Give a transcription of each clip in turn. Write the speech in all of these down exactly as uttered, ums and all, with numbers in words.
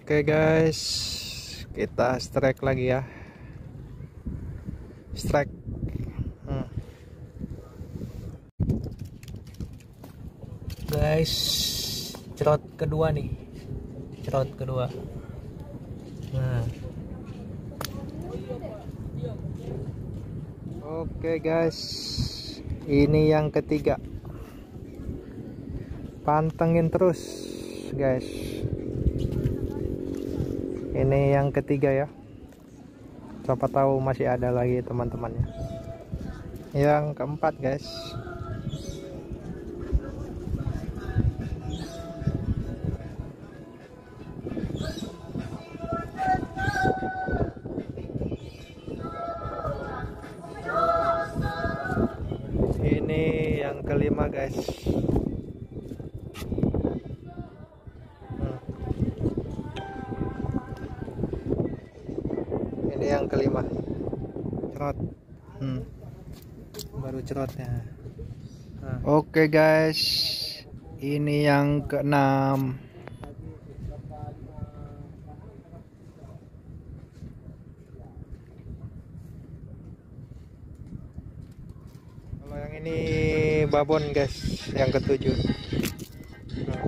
Oke guys, kita strike lagi ya. Strike. Hmm. Guys, cerot kedua nih. Cerot kedua. Nah. Oke guys, ini yang ketiga. Pantengin terus guys. Ini yang ketiga ya. Siapa tahu masih ada lagi teman-temannya. Yang keempat guys. Ini yang kelima guys. Ini yang kelima, cerot. hmm. Baru cerotnya. Nah. Oke guys, ini yang keenam. Kalau yang ini babon guys, yang ketujuh. Nah.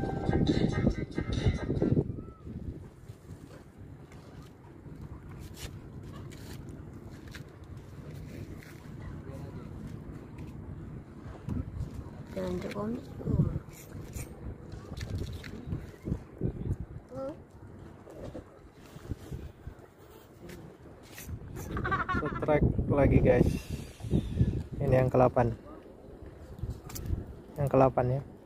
Strike lagi guys. Ini yang ke delapan. Yang ke delapan ya.